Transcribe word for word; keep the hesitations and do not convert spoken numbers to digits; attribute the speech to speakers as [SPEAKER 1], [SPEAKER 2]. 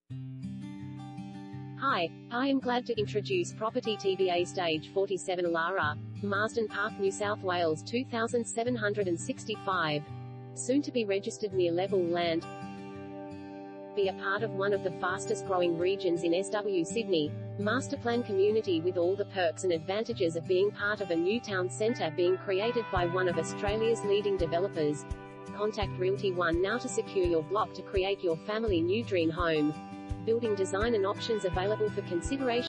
[SPEAKER 1] Hi, I am glad to introduce property T B A Stage forty-seven Elara, Marsden Park, New South Wales two thousand seven hundred sixty-five. Soon to be registered near level land. Be a part of one of the fastest growing regions in N S W Sydney. Masterplan community with all the perks and advantages of being part of a new town centre being created by one of Australia's leading developers. Contact Realty One now to secure your block to create your family new dream home. Building design and options available for consideration.